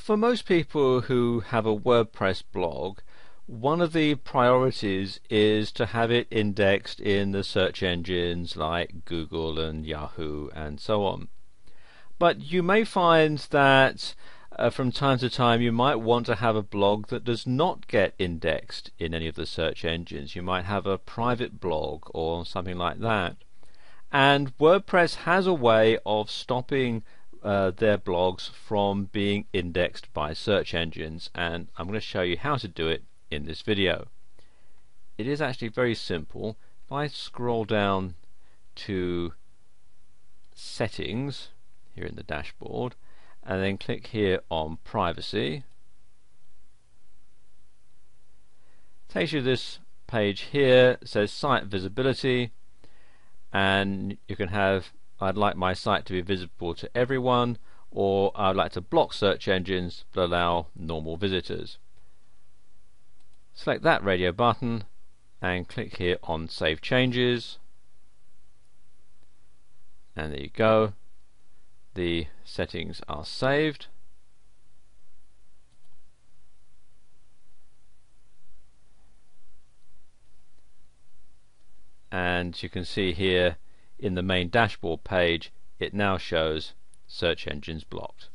For most people who have a WordPress blog, one of the priorities is to have it indexed in the search engines like Google and Yahoo and so on. But you may find that from time to time you might want to have a blog that does not get indexed in any of the search engines. You might have a private blog or something like that. And WordPress has a way of stopping their blogs from being indexed by search engines, and I'm going to show you how to do it in this video. It is actually very simple. If I scroll down to Settings here in the dashboard and then click here on Privacy, it takes you to this page here. It says Site Visibility, and you can have I'd like my site to be visible to everyone, or I'd like to block search engines but allow normal visitors. Select that radio button and click here on Save Changes, and there you go, the settings are saved. And you can see here in the main dashboard page it now shows search engines blocked.